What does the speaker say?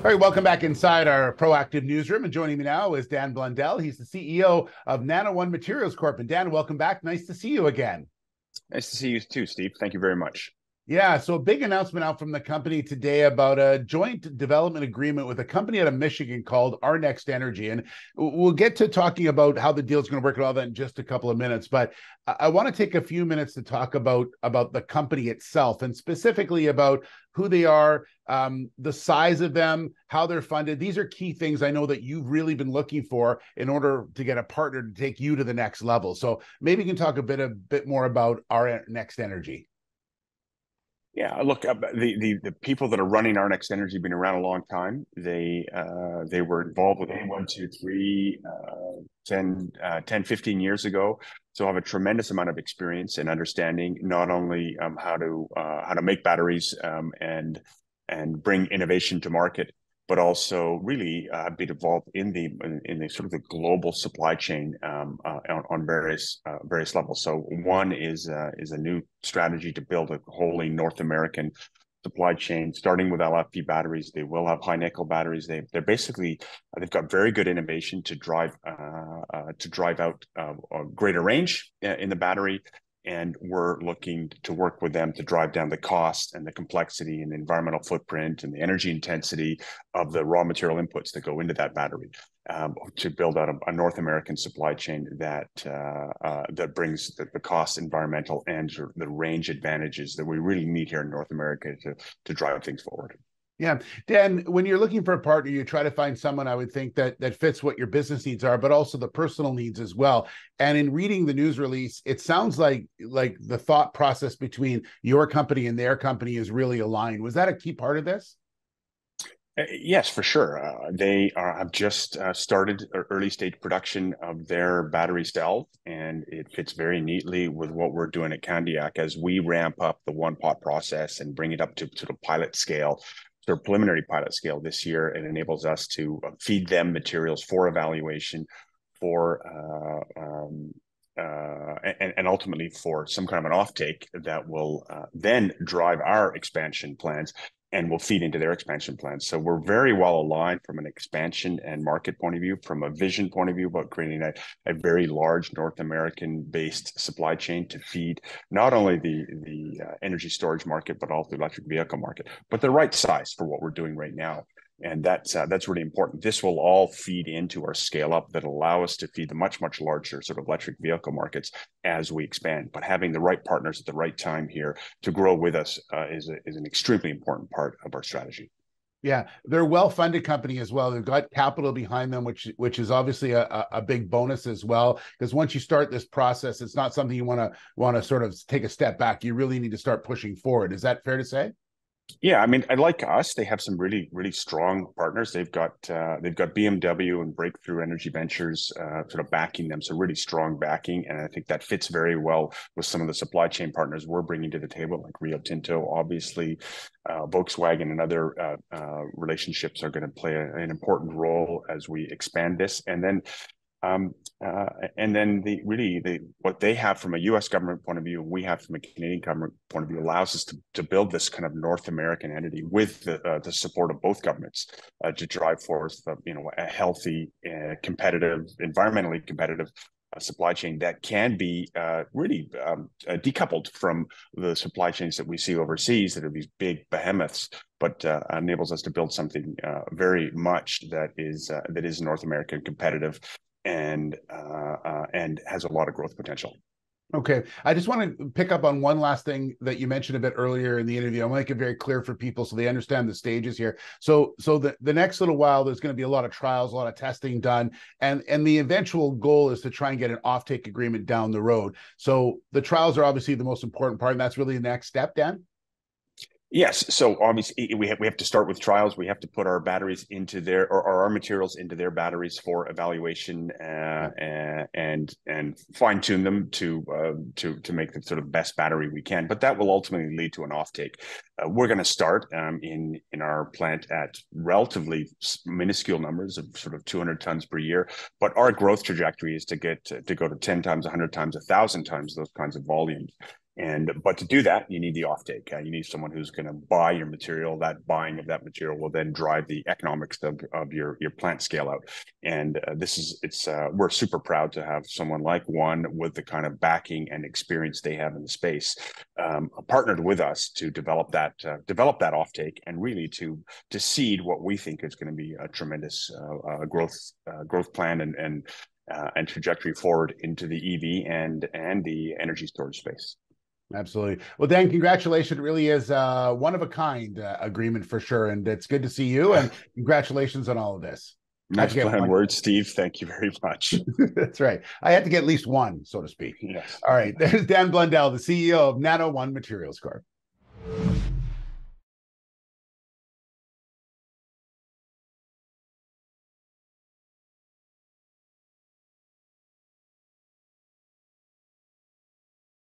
All right, welcome back inside our Proactive newsroom. And joining me now is Dan Blondal. He's the CEO of Nano One Materials Corp. And Dan, welcome back. Nice to see you again. Nice to see you too, Steve. Thank you very much. Yeah, so a big announcement out from the company today about a joint development agreement with a company out of Michigan called Our Next Energy. And we'll get to talking about how the deal is going to work and all that in just a couple of minutes. But I want to take a few minutes to talk about the company itself and specifically about who they are, the size of them, how they're funded. These are key things I know that you've really been looking for in order to get a partner to take you to the next level. So maybe you can talk a bit more about Our Next Energy. Yeah, look, the people that are running Our Next Energy have been around a long time. They were involved with A123 10, 15 years ago. So have a tremendous amount of experience and understanding not only how to make batteries and bring innovation to market, but also really been involved in the sort of the global supply chain on various levels. So one is a new strategy to build a wholly North American supply chain, starting with LFP batteries. They will have high nickel batteries. They're basically they've got very good innovation to drive out a greater range in the battery. And we're looking to work with them to drive down the cost and the complexity and the environmental footprint and the energy intensity of the raw material inputs that go into that battery, to build out a North American supply chain that brings the cost, environmental, and the range advantages that we really need here in North America to drive things forward. Yeah. Dan, when you're looking for a partner, you try to find someone I would think that fits what your business needs are, but also the personal needs as well. And in reading the news release, it sounds like the thought process between your company and their company is really aligned. Was that a key part of this? Yes, for sure. They have just started early stage production of their battery cell, and it fits very neatly with what we're doing at Candiac as we ramp up the one pot process and bring it up to sort of pilot scale. Their preliminary pilot scale this year. It enables us to feed them materials for evaluation, and ultimately for some kind of an offtake that will then drive our expansion plans and will feed into their expansion plans. So we're very well aligned from an expansion and market point of view, from a vision point of view about creating a very large North American-based supply chain to feed not only the energy storage market, but also the electric vehicle market, but the right size for what we're doing right now. And that's really important. This will all feed into our scale up that allow us to feed the much larger sort of electric vehicle markets as we expand. But having the right partners at the right time here to grow with us is an extremely important part of our strategy. Yeah, they're a well-funded company as well. They've got capital behind them, which is obviously a big bonus as well. Because once you start this process, it's not something you want to sort of take a step back. You really need to start pushing forward. Is that fair to say? Yeah, I mean, I like us. They have some really strong partners. They've got BMW and Breakthrough Energy Ventures sort of backing them, so really strong backing, and I think that fits very well with some of the supply chain partners we're bringing to the table, like Rio Tinto, obviously, Volkswagen, and other relationships are going to play an important role as we expand this, and then what they have from a U.S. government point of view, we have from a Canadian government point of view, allows us to build this kind of North American entity with the support of both governments to drive forth a healthy, competitive, environmentally competitive supply chain that can be really decoupled from the supply chains that we see overseas that are these big behemoths, but enables us to build something very much that is North American competitive and has a lot of growth potential. Okay. I just want to pick up on one last thing that you mentioned a bit earlier in the interview. I want to make it very clear for people so they understand the stages here. So the next little while, there's going to be a lot of trials, a lot of testing done, and the eventual goal is to try and get an offtake agreement down the road. So the trials are obviously the most important part, and that's really the next step, Dan? Yes, so obviously we have to start with trials. We have to put our batteries into our materials into their batteries for evaluation and fine tune them to make the sort of best battery we can. But that will ultimately lead to an offtake. We're going to start in our plant at relatively minuscule numbers of sort of 200 tons per year. But our growth trajectory is to go to 10 times, 100 times, 1,000 times those kinds of volumes. But to do that, you need the offtake. You need someone who's going to buy your material. That buying of that material will then drive the economics of your plant scale out. And we're super proud to have someone like One with the kind of backing and experience they have in the space, partnered with us to develop that offtake, and really to seed what we think is going to be a tremendous growth plan and trajectory forward into the EV and the energy storage space. Absolutely. Well, Dan, congratulations. It really is one of a kind agreement for sure. And it's good to see you. And congratulations on all of this. Nice kind words, Steve. Thank you very much. That's right. I had to get at least one, so to speak. Yes. All right. There's Dan Blondal, the CEO of Nano One Materials Corp.